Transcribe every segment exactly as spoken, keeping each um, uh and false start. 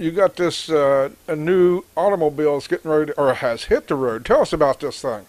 you got this uh, a new automobile that's getting ready to, or has hit the road. Tell us about this thing.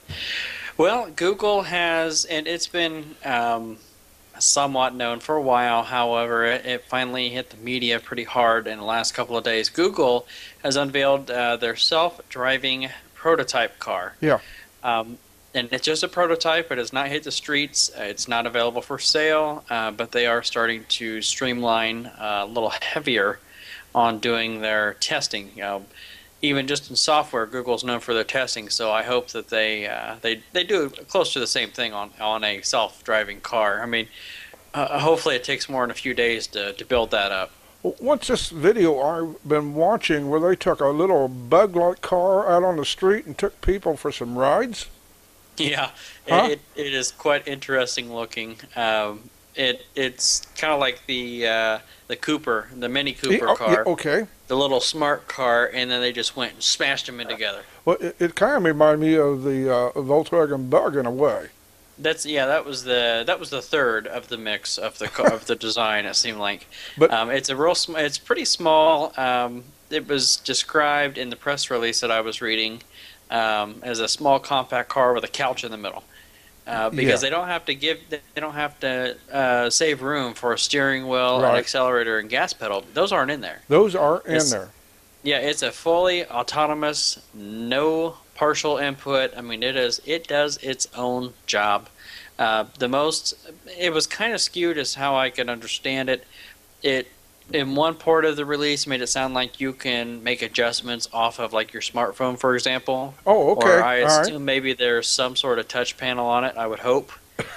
Well, Google has, and it's been um, somewhat known for a while. However, it, it finally hit the media pretty hard in the last couple of days. Google has unveiled uh, their self-driving prototype car. Yeah. Um, and it's just a prototype. It has not hit the streets. Uh, It's not available for sale, uh, but they are starting to streamline uh, a little heavier on doing their testing. You know, even just in software, Google's known for their testing. So I hope that they uh, they they do close to the same thing on on a self-driving car. I mean, uh, hopefully it takes more than a few days to to build that up. Well, what's this video I've been watching where they took a little bug-like car out on the street and took people for some rides? Yeah, Huh? it, it is quite interesting looking. Um, it it's kind of like the uh, the Cooper, the Mini Yeah, Cooper oh, yeah, car, okay. the little smart car, and then they just went and smashed them in together. Well, it, it kind of reminded me of the uh, Volkswagen Bug in a way. That's yeah, that was the that was the third of the mix of the ca- of the design. It seemed like, But um, it's a real sm it's pretty small. Um, it was described in the press release that I was reading um, as a small compact car with a couch in the middle. Uh, yeah, because they don't have to give they don't have to uh, save room for a steering wheel, an right. accelerator, and gas pedal. Those aren't in there. Those are in It's there. Yeah, it's a fully autonomous, no partial input. I mean, it is it does its own job. Uh, the most it was kind of skewed as how I could understand it. It in one part of the release made it sound like you can make adjustments off of like your smartphone, for example. Oh, okay. Or I All right. assume maybe there's some sort of touch panel on it. I would hope.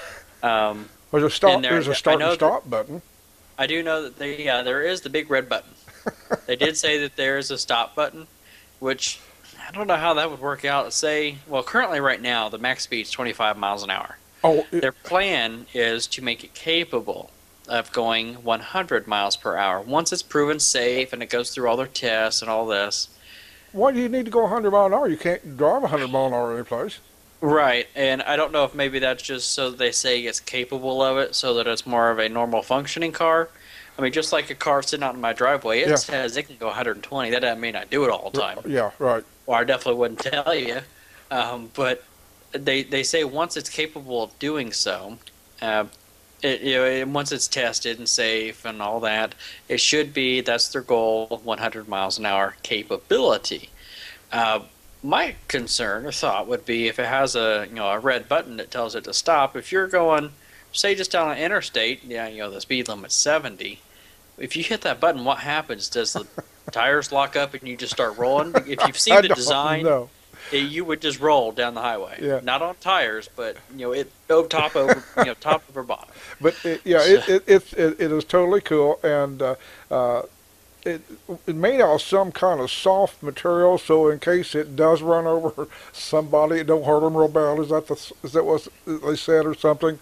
Um, There's a stop. in there, There's a I start know and that stop button. I do know that they yeah there is the big red button. They did say that there is a stop button, which I don't know how that would work out. Say, well, currently right now the max speed is twenty-five miles an hour. Oh, it, Their plan is to make it capable of going one hundred miles per hour once it's proven safe and it goes through all their tests and all this. why do you need to go one hundred mile an hour? You can't drive one hundred mile an hour any place. Right, and I don't know if maybe that's just so they say it's capable of it, so that it's more of a normal functioning car. I mean, just like a car sitting out in my driveway, it Yeah. says it can go one hundred twenty. That doesn't mean I do it all the time. Yeah, right. Or I definitely wouldn't tell you. Um, but they they say once it's capable of doing so, uh, it, you know, and once it's tested and safe and all that, it should be, that's their goal, one hundred miles an hour capability. Uh, my concern or thought would be if it has a you know a red button that tells it to stop. If you're going, say, just down an interstate, yeah, you know the speed limit's seventy. If you hit that button, what happens? Does the tires lock up and you just start rolling? If you've seen I the don't design, know. eh, you would just roll down the highway. Yeah. Not on tires, but you know it over top over you know top over bottom. But it, yeah, it, it, it, it, it is totally cool, and uh, uh, it, it made out of some kind of soft material, so in case it does run over somebody, it don't hurt them real bad. Is that the, is that what they said or something?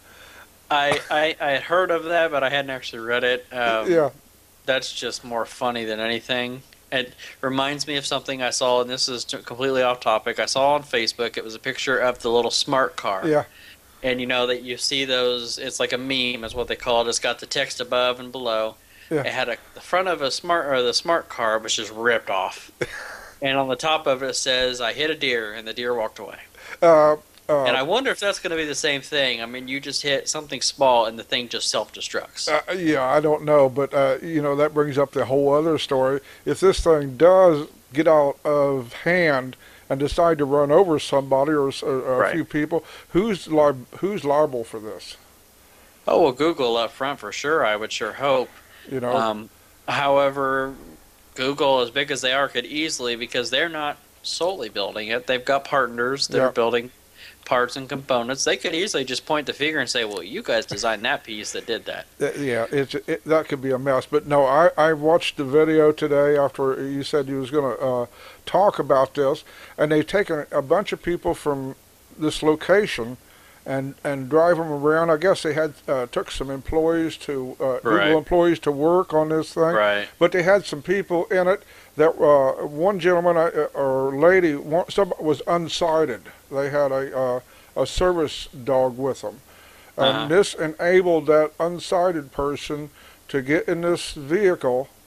I, I I had heard of that, but I hadn't actually read it. Um, Yeah. That's just more funny than anything. It reminds me of something I saw, and this is t- completely off topic. I saw on Facebook. It was a picture of the little smart car. Yeah. And you know that you see those, it's like a meme is what they call it. It's got the text above and below. Yeah. It had a, the front of a smart, or the smart car was just ripped off. And on the top of it says, I hit a deer, and the deer walked away. Uh, uh, And I wonder if that's going to be the same thing. I mean, you just hit something small, and the thing just self-destructs. uh, yeah, I don't know, but uh, you know that brings up the whole other story. If this thing does get out of hand and decide to run over somebody or, s- or a Right. few people, who's li- who's liable for this? Oh, well, Google up front for sure, I would sure hope. You know. Um, however, Google, as big as they are, could easily, because they're not solely building it. They've got partners that Yeah. are building parts and components. They could easily just point the finger and say, well, you guys designed that piece that did that. Uh, Yeah, it's it, that could be a mess. But no, I, I watched the video today after you said you was going to uh, talk about this, and they've taken a bunch of people from this location and and drive them around. I guess they had uh, took some employees to uh, Right. Google employees to work on this thing, Right. but they had some people in it that uh, one gentleman uh, or lady, one, some was unsighted. They had a uh, a service dog with them. And Uh-huh. this enabled that unsighted person to get in this vehicle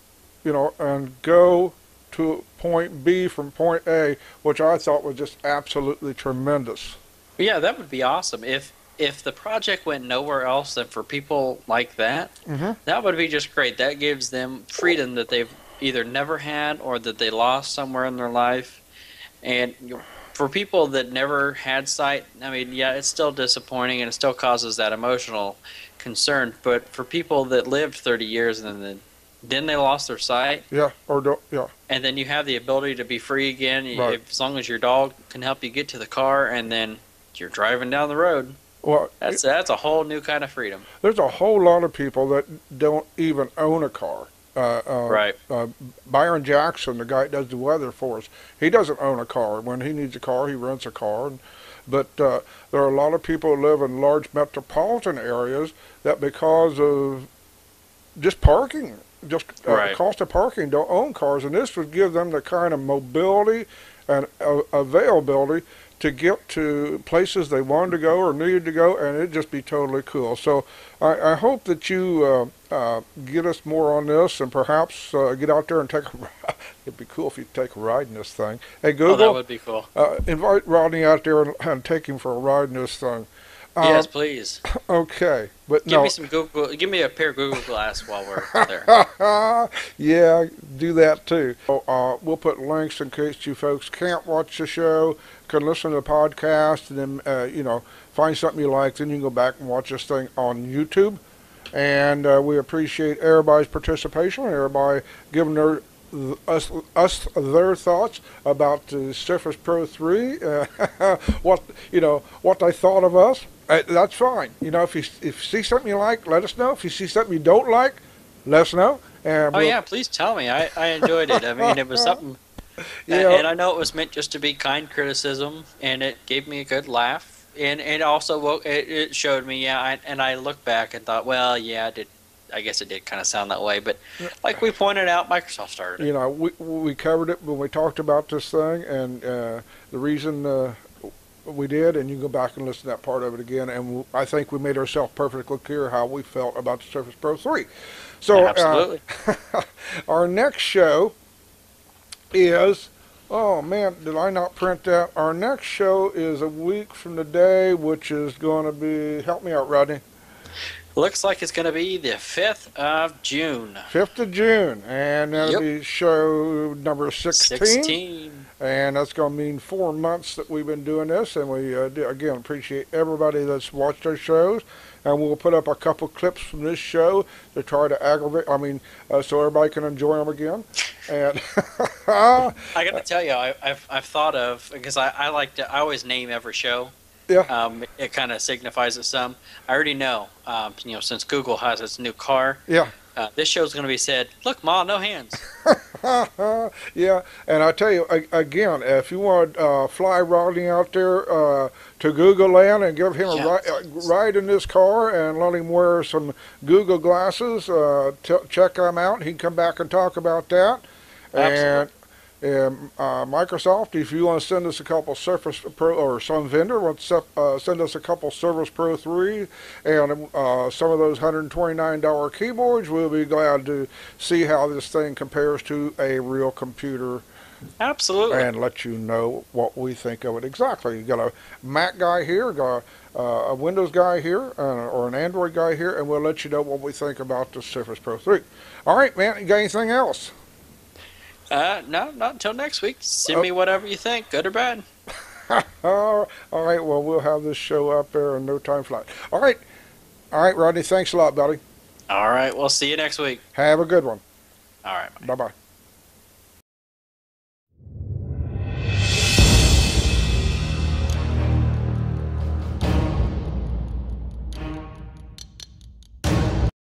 you know, and go to point B from point A, which I thought was just absolutely tremendous. Yeah, that would be awesome. If if the project went nowhere else than for people like that, Mm-hmm. that would be just great. That gives them freedom that they've either never had or that they lost somewhere in their life. And you know, for people that never had sight, I mean, yeah, it's still disappointing and it still causes that emotional concern. But for people that lived thirty years and then then they lost their sight, Yeah, or don't, yeah. and then you have the ability to be free again, Right. if, as long as your dog can help you get to the car, and then you're driving down the road. Well, That's that's a whole new kind of freedom. there's a whole lot of people that don't even own a car. Uh, uh, Right. Uh, Byron Jackson, the guy that does the weather for us, he doesn't own a car. When he needs a car, he rents a car. And, but uh, there are a lot of people who live in large metropolitan areas that, because of just parking, just uh, Right. cost of parking, don't own cars. And this would give them the kind of mobility and uh, availability to get to places they wanted to go or needed to go, and it'd just be totally cool. So I, I hope that you uh, uh, get us more on this, and perhaps uh, get out there and take a ride. It'd be cool if you take a ride in this thing. Hey, Google, Oh, that would be cool. uh, invite Rodney out there and, and take him for a ride in this thing. Uh, Yes, please. Okay, but Give no. me some Google. Give me a pair of Google Glass while we're there. Yeah, do that too. So, uh, we'll put links in case you folks can't watch the show, can listen to the podcast, and then, uh, you know, find something you like. Then you can go back and watch this thing on YouTube. And uh, we appreciate everybody's participation, everybody giving their us us their thoughts about the Surface Pro three, uh, what you know, what they thought of us. Uh, that's fine. You know, if you if you see something you like, let us know. If you see something you don't like, let us know. And Oh we'll- yeah, please tell me. I, I enjoyed it. I mean, it was something. Yeah. And, and I know it was meant just to be kind criticism, and it gave me a good laugh, and it also wo- it, it showed me, yeah. I, and I looked back and thought, well, yeah, I did. I guess it did kind of sound that way, but like we pointed out, Microsoft started it. you know, we we covered it when we talked about this thing, and uh, the reason uh, we did, and you can go back and listen to that part of it again. And we, I think we made ourselves perfectly clear how we felt about the Surface Pro three. So, Absolutely. uh, our next show is, oh man, did I not print that? Our next show is a week from today, which is going to be, help me out, Rodney. Looks like it's going to be the fifth of June. fifth of June, and that'll Yep. be show number sixteen. Sixteen. And that's going to mean four months that we've been doing this. And we, uh, do, again, appreciate everybody that's watched our shows. And we'll put up a couple clips from this show to try to aggravate, I mean, uh, so everybody can enjoy them again. And I got to tell you, I, I've I've thought of, because I, I like to, I always name every show. yeah, Um, it kind of signifies it some. I already know, um, you know, since Google has its new car, yeah. uh, this show's going to be said, look, Ma, no hands. Yeah, and I tell you, a- again, if you want to uh, fly Rodney out there uh, to Google Land and give him a Yeah. ri- uh, ride in this car and let him wear some Google glasses, uh, t- check him out. He can come back and talk about that. And, and uh, Microsoft, if you want to send us a couple Surface Pro, or some vendor wants to uh, send us a couple Surface Pro three and uh, some of those one hundred twenty-nine dollars keyboards, we'll be glad to see how this thing compares to a real computer Absolutely. and let you know what we think of it exactly. You got a Mac guy here, got a, uh, a Windows guy here, uh, or an Android guy here, and we'll let you know what we think about the Surface Pro three. All right, man, you got anything else? Uh, no, not until next week. Send me whatever you think, good or bad. all right, well, we'll have this show up there in no time flat. All right, all right, Rodney, thanks a lot, buddy. All right, we'll see you next week. Have a good one. All right. Bye-bye.